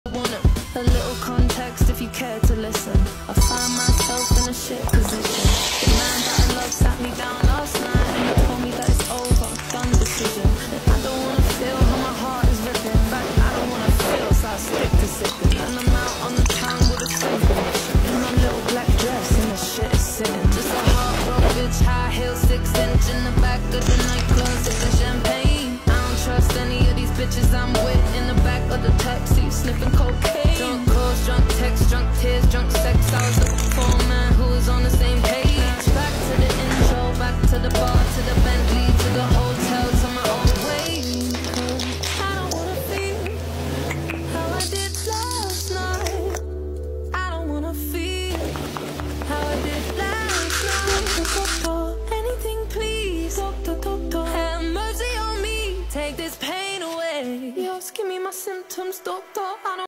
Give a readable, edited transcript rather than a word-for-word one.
A little context if you care to listen. I find myself in a shit position. The man that I love sat me down last night and he told me that it's over, done decision. And I don't wanna feel how my heart is ripping. In fact, I don't wanna feel, so I stick to sipping. And I'm out on the town with a safe mission. In my little black dress and the shit is sitting. Just a heartbroken bitch, high heels, 6-inch in the back of the nightclub, sipping champagne. I don't trust any of these bitches I'm with in the back of the taxi, sniffing cocaine. Drunk calls, drunk texts, drunk tears, drunk sex. I was looking for a man who was on the same page. Back to the intro, back to the bar, to the Bentley, to the hotel, to my own way. I don't wanna feel how I did last night. I don't wanna feel how I did last night. Anything please, have mercy on me. Take this pain away. Just give me my symptoms, doctor. I don't